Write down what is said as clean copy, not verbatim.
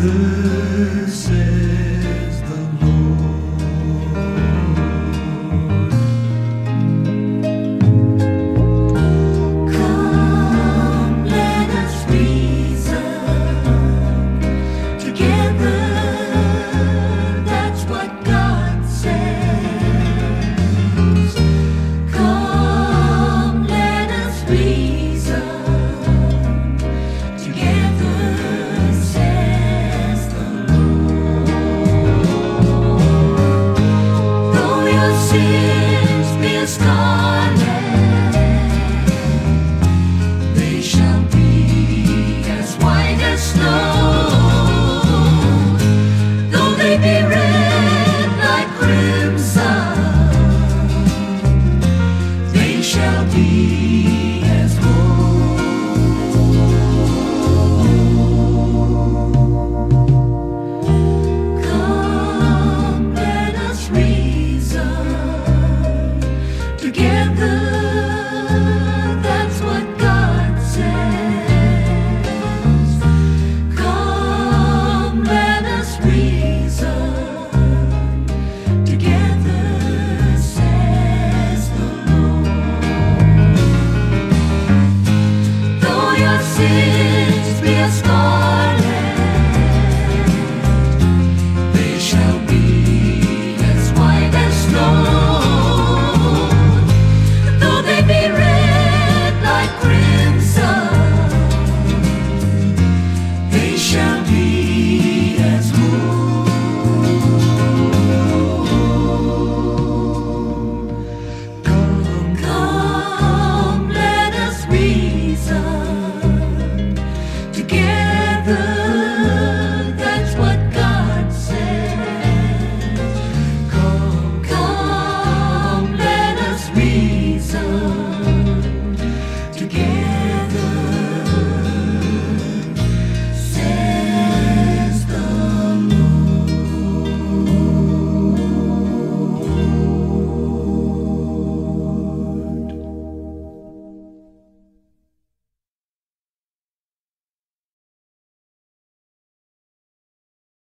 together, says the Lord. Come, let us reason together. That's what God says. Come, let us reason together, says the Lord. Though your sins be as scarlet, they shall be as white as snow. Though they be red like crimson, they shall be as gold. Come, let us reason together. That's what God says. Come, let us reason together, says the Lord. Though your sins be as scarlet,